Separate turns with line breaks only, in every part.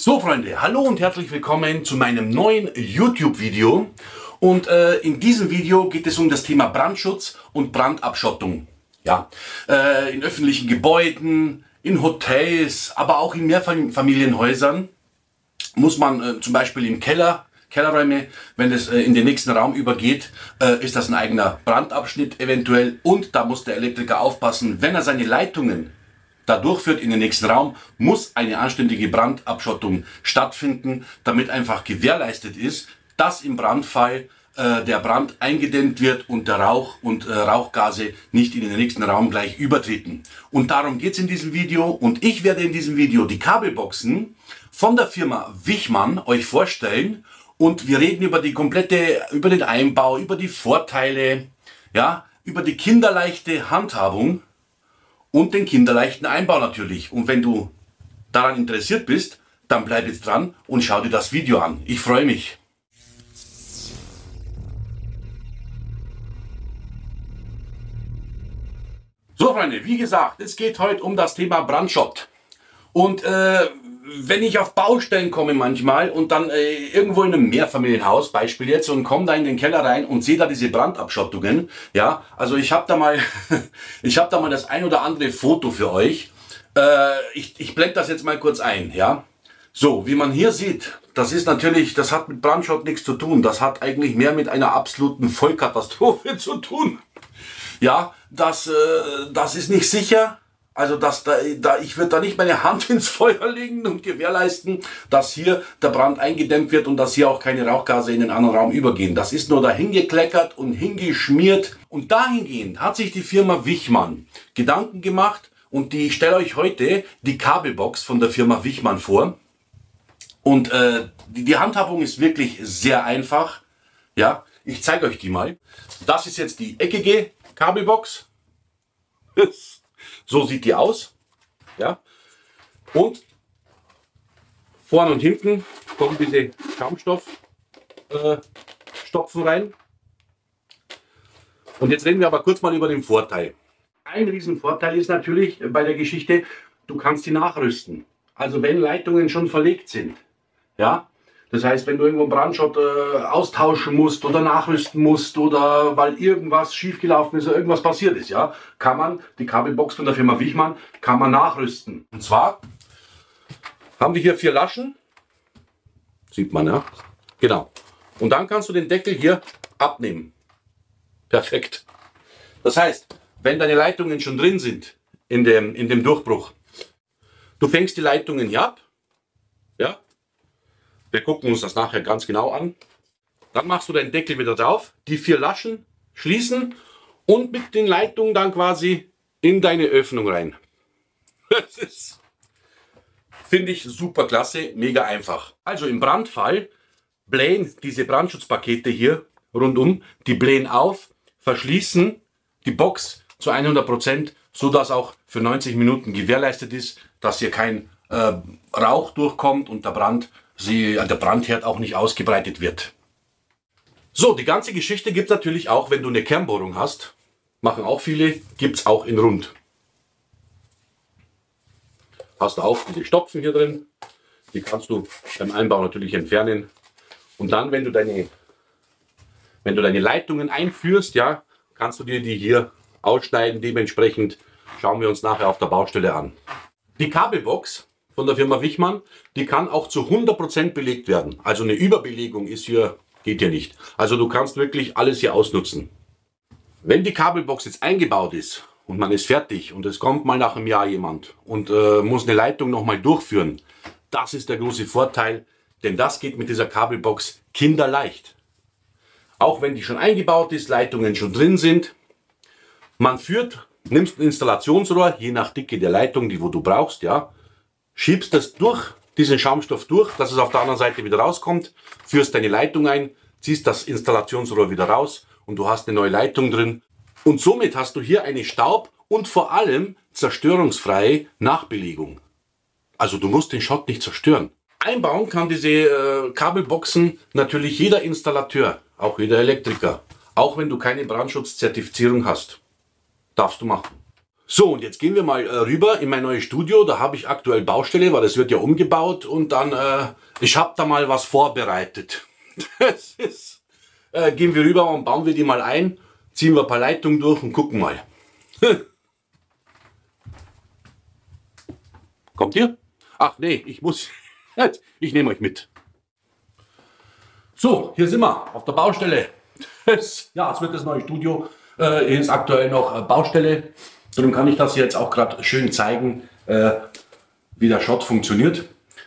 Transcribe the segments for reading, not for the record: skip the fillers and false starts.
So Freunde, hallo und herzlich willkommen zu meinem neuen YouTube-Video. Und in diesem Video geht es um das Thema Brandschutz und Brandabschottung. Ja, in öffentlichen Gebäuden, in Hotels, aber auch in Mehrfamilienhäusern muss man zum Beispiel im Kellerräume, wenn es in den nächsten Raum übergeht, ist das ein eigener Brandabschnitt eventuell. Und da muss der Elektriker aufpassen, wenn er seine Leitungen da durchführt in den nächsten Raum, muss eine anständige Brandabschottung stattfinden, damit einfach gewährleistet ist, dass im Brandfall der Brand eingedämmt wird und der Rauch und Rauchgase nicht in den nächsten Raum gleich übertreten. Und darum geht es in diesem Video, und ich werde in diesem Video die Kabelboxen von der Firma Wichmann euch vorstellen, und wir reden über über den Einbau, über die Vorteile, ja, über die kinderleichte Handhabung und den kinderleichten Einbau natürlich. Und wenn du daran interessiert bist, dann bleib jetzt dran und schau dir das Video an. Ich freue mich. So Freunde, wie gesagt, es geht heute um das Thema Brandschutz. Und wenn ich auf Baustellen komme manchmal und dann irgendwo in einem Mehrfamilienhaus, Beispiel jetzt, und komme da in den Keller rein und sehe da diese Brandabschottungen, ja, also ich habe da mal das ein oder andere Foto für euch. Ich blende das jetzt mal kurz ein, ja. So, wie man hier sieht, das ist natürlich, das hat mit Brandschutz nichts zu tun. Das hat eigentlich mehr mit einer absoluten Vollkatastrophe zu tun. Ja, das ist nicht sicher. Also ich würde da nicht meine Hand ins Feuer legen und gewährleisten, dass hier der Brand eingedämmt wird und dass hier auch keine Rauchgase in den anderen Raum übergehen. Das ist nur dahin gekleckert und hingeschmiert. Und dahingehend hat sich die Firma Wichmann Gedanken gemacht, und ich stelle euch heute die Kabelbox von der Firma Wichmann vor. Und die Handhabung ist wirklich sehr einfach. Ja, ich zeige euch die mal. Das ist jetzt die eckige Kabelbox. So sieht die aus, ja, und vorne und hinten kommen diese Schaumstoffstopfen rein. Und jetzt reden wir aber kurz mal über den Vorteil. Ein Riesenvorteil ist natürlich bei der Geschichte, du kannst die nachrüsten. Also wenn Leitungen schon verlegt sind, ja, das heißt, wenn du irgendwo einen Brandschutz austauschen musst oder nachrüsten musst oder weil irgendwas schiefgelaufen ist oder irgendwas passiert ist, ja, kann man die Kabelbox von der Firma Wichmann nachrüsten. Und zwar haben wir hier 4 Laschen, sieht man, ja, genau. Und dann kannst du den Deckel hier abnehmen. Perfekt. Das heißt, wenn deine Leitungen schon drin sind in dem Durchbruch, du fängst die Leitungen hier ab, ja. Wir gucken uns das nachher ganz genau an. Dann machst du deinen Deckel wieder drauf, die 4 Laschen schließen und mit den Leitungen dann quasi in deine Öffnung rein. Das ist, finde ich, super klasse, mega einfach. Also im Brandfall blähen diese Brandschutzpakete hier rundum, die blähen auf, verschließen die Box zu 100%, sodass auch für 90 Minuten gewährleistet ist, dass hier kein Rauch durchkommt und der Brandherd auch nicht ausgebreitet wird. So, die ganze Geschichte gibt es natürlich auch, wenn du eine Kernbohrung hast. Machen auch viele, gibt es auch in rund. Hast du auch diese Stopfen hier drin. Die kannst du beim Einbau natürlich entfernen. Und dann, wenn du deine Leitungen einführst, ja, kannst du dir die hier ausschneiden. Dementsprechend schauen wir uns nachher auf der Baustelle an. Die Kabelbox von der Firma Wichmann, die kann auch zu 100% belegt werden. Also eine Überbelegung geht hier nicht. Also du kannst wirklich alles hier ausnutzen. Wenn die Kabelbox jetzt eingebaut ist und man ist fertig und es kommt mal nach einem Jahr jemand und muss eine Leitung nochmal durchführen, das ist der große Vorteil, denn das geht mit dieser Kabelbox kinderleicht. Auch wenn die schon eingebaut ist, Leitungen schon drin sind, nimmst ein Installationsrohr, je nach Dicke der Leitung, die wo du brauchst, ja, schiebst das durch diesen Schaumstoff durch, dass es auf der anderen Seite wieder rauskommt, führst deine Leitung ein, ziehst das Installationsrohr wieder raus und du hast eine neue Leitung drin. Und somit hast du hier eine staub- und vor allem zerstörungsfreie Nachbelegung. Also du musst den Schott nicht zerstören. Einbauen kann diese Kabelboxen natürlich jeder Installateur, auch jeder Elektriker. Auch wenn du keine Brandschutzzertifizierung hast, darfst du machen. So, und jetzt gehen wir mal rüber in mein neues Studio. Da habe ich aktuell Baustelle, weil das wird ja umgebaut. Und dann, ich habe da mal was vorbereitet. Das ist, gehen wir rüber und bauen wir die mal ein. Ziehen wir ein paar Leitungen durch und gucken mal. Kommt ihr? Ach nee, ich muss. Ich nehme euch mit. So, hier sind wir auf der Baustelle. Ja, es wird das neue Studio. Hier ist aktuell noch Baustelle. Darum kann ich das jetzt auch gerade schön zeigen, wie der Shot funktioniert.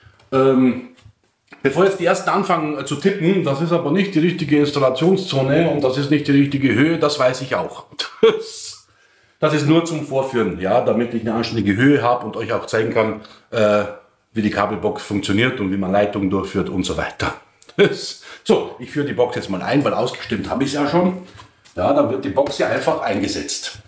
Bevor jetzt die ersten anfangen zu tippen, das ist aber nicht die richtige Installationszone und das ist nicht die richtige Höhe, das weiß ich auch. Das ist nur zum Vorführen, ja, damit ich eine anständige Höhe habe und euch auch zeigen kann, wie die Kabelbox funktioniert und wie man Leitungen durchführt und so weiter. So, ich führe die Box jetzt mal ein, weil ausgestimmt habe ich es ja schon. Ja, dann wird die Box ja einfach eingesetzt.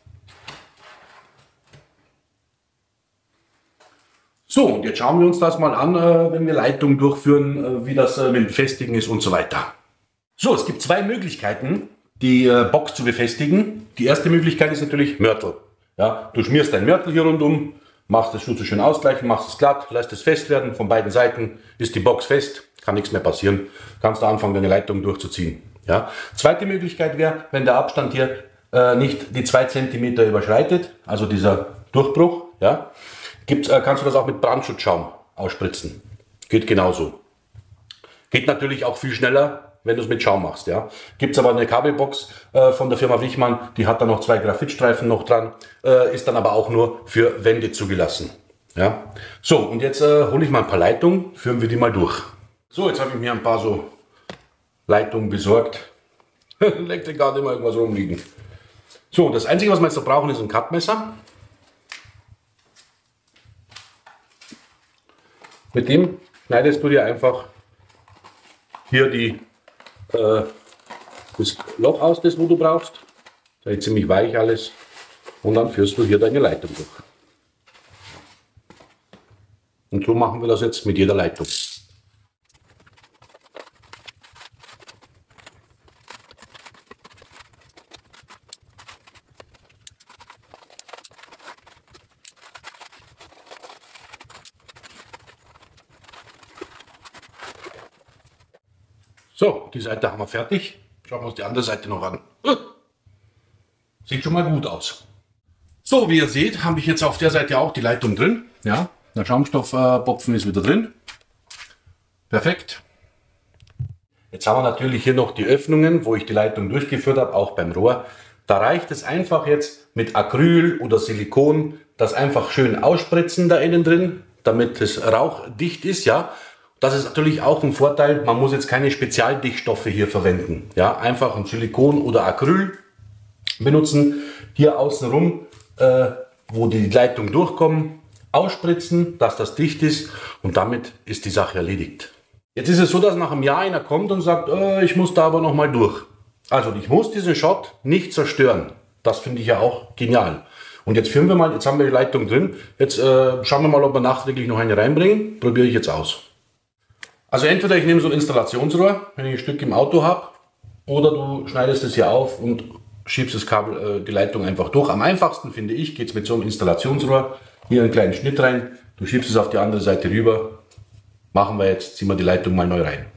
So, und jetzt schauen wir uns das mal an, wenn wir Leitungen durchführen, wie das mit dem Befestigen ist und so weiter. So, es gibt zwei Möglichkeiten, die Box zu befestigen. Die erste Möglichkeit ist natürlich Mörtel. Ja, du schmierst dein Mörtel hier rundum, machst das so schön ausgleichen, machst es glatt, lässt es fest werden. Von beiden Seiten ist die Box fest, kann nichts mehr passieren. Kannst du anfangen, deine Leitung durchzuziehen. Ja. Zweite Möglichkeit wäre, wenn der Abstand hier nicht die 2 cm überschreitet, also dieser Durchbruch, ja, kannst du das auch mit Brandschutzschaum ausspritzen. Geht genauso. Geht natürlich auch viel schneller, wenn du es mit Schaum machst. Ja. Gibt es aber eine Kabelbox von der Firma Wichmann, die hat da noch 2 Graphitstreifen noch dran, ist dann aber auch nur für Wände zugelassen. Ja. So, und jetzt hole ich mal ein paar Leitungen, führen wir die mal durch. So, jetzt habe ich mir ein paar so Leitungen besorgt. Elektriker hat immer irgendwas rumliegen. So, das Einzige, was wir jetzt noch brauchen, ist ein Cutmesser. Mit dem schneidest du dir einfach hier das Loch aus, das wo du brauchst. Das ist ziemlich weich alles. Und dann führst du hier deine Leitung durch. Und so machen wir das jetzt mit jeder Leitung. So, die Seite haben wir fertig. Schauen wir uns die andere Seite noch an. Sieht schon mal gut aus. So, wie ihr seht, habe ich jetzt auf der Seite auch die Leitung drin. Ja, der Schaumstoffbopfen ist wieder drin. Perfekt. Jetzt haben wir natürlich hier noch die Öffnungen, wo ich die Leitung durchgeführt habe, auch beim Rohr. Da reicht es einfach jetzt mit Acryl oder Silikon, das einfach schön ausspritzen da innen drin, damit es rauchdicht ist, ja. Das ist natürlich auch ein Vorteil, man muss jetzt keine Spezialdichtstoffe hier verwenden. Ja, einfach ein Silikon oder Acryl benutzen, hier außenrum, wo die Leitungen durchkommen, ausspritzen, dass das dicht ist und damit ist die Sache erledigt. Jetzt ist es so, dass nach einem Jahr einer kommt und sagt, ich muss da aber noch mal durch. Also ich muss diesen Shot nicht zerstören. Das finde ich ja auch genial. Und jetzt führen wir mal, jetzt haben wir die Leitung drin, jetzt schauen wir mal, ob wir nachträglich noch eine reinbringen. Probiere ich jetzt aus. Also entweder ich nehme so ein Installationsrohr, wenn ich ein Stück im Auto habe, oder du schneidest es hier auf und schiebst das Kabel, die Leitung einfach durch. Am einfachsten, finde ich, geht es mit so einem Installationsrohr. Hier einen kleinen Schnitt rein, du schiebst es auf die andere Seite rüber. Machen wir jetzt, ziehen wir die Leitung mal neu rein.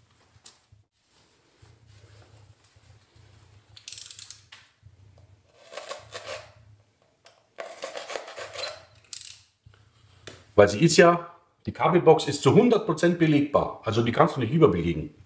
Weil sie ist ja, die Kabelbox ist zu 100% belegbar, also die kannst du nicht überbelegen.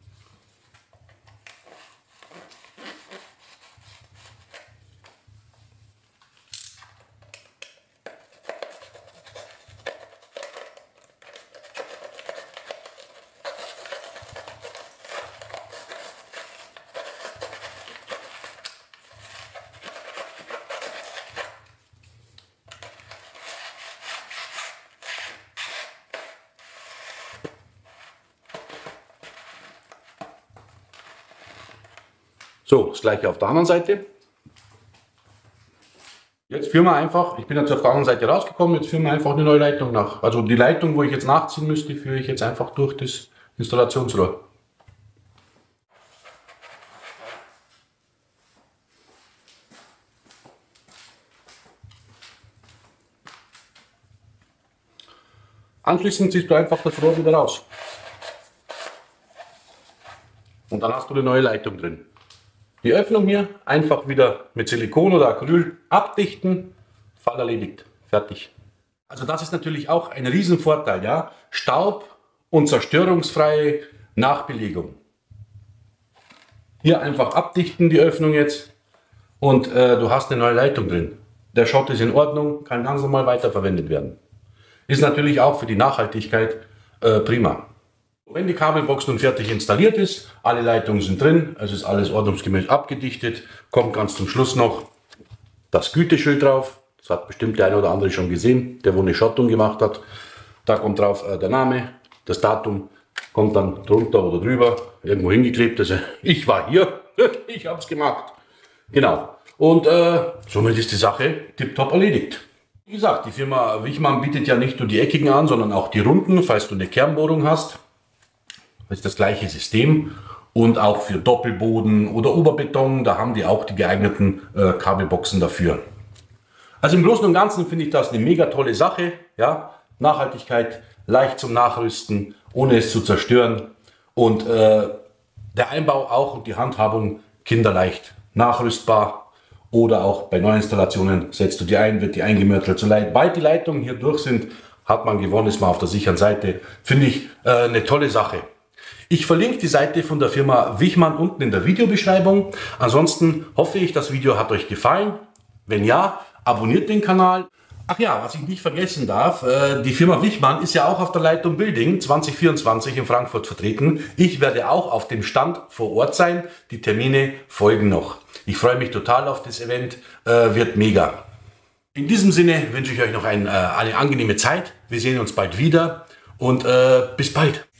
So, das gleiche auf der anderen Seite. Jetzt führen wir einfach, ich bin jetzt auf der anderen Seite rausgekommen, jetzt führen wir einfach eine neue Leitung nach. Also die Leitung, wo ich jetzt nachziehen müsste, führe ich jetzt einfach durch das Installationsrohr. Anschließend ziehst du einfach das Rohr wieder raus. Und dann hast du eine neue Leitung drin. Die Öffnung hier einfach wieder mit Silikon oder Acryl abdichten, Fall erledigt, fertig. Also das ist natürlich auch ein Riesenvorteil, ja. Staub- und zerstörungsfreie Nachbelegung. Hier einfach abdichten die Öffnung jetzt und du hast eine neue Leitung drin. Der Schott ist in Ordnung, kann ganz normal weiterverwendet werden. Ist natürlich auch für die Nachhaltigkeit prima. Wenn die Kabelbox nun fertig installiert ist, alle Leitungen sind drin, es ist alles ordnungsgemäß abgedichtet, kommt ganz zum Schluss noch das Güteschild drauf. Das hat bestimmt der eine oder andere schon gesehen, der wo eine Schottung gemacht hat. Da kommt drauf der Name, das Datum, kommt dann drunter oder drüber, irgendwo hingeklebt. Also ich war hier, ich habe es gemacht. Genau. Und somit ist die Sache tipptopp erledigt. Wie gesagt, die Firma Wichmann bietet ja nicht nur die eckigen an, sondern auch die runden, falls du eine Kernbohrung hast. Das ist das gleiche System. Und auch für Doppelboden oder Oberbeton, da haben die auch die geeigneten Kabelboxen dafür. Also im Großen und Ganzen finde ich das eine mega tolle Sache. Ja? Nachhaltigkeit, leicht zum Nachrüsten, ohne es zu zerstören. Und der Einbau auch und die Handhabung kinderleicht, nachrüstbar. Oder auch bei Neuinstallationen setzt du die ein, wird die eingemörtelt. Sobald die Leitungen hier durch sind, hat man gewonnen, ist man auf der sicheren Seite. Finde ich eine tolle Sache. Ich verlinke die Seite von der Firma Wichmann unten in der Videobeschreibung. Ansonsten hoffe ich, das Video hat euch gefallen. Wenn ja, abonniert den Kanal. Ach ja, was ich nicht vergessen darf, die Firma Wichmann ist ja auch auf der Leitung Building 2024 in Frankfurt vertreten. Ich werde auch auf dem Stand vor Ort sein. Die Termine folgen noch. Ich freue mich total auf das Event, wird mega. In diesem Sinne wünsche ich euch noch eine angenehme Zeit. Wir sehen uns bald wieder und bis bald.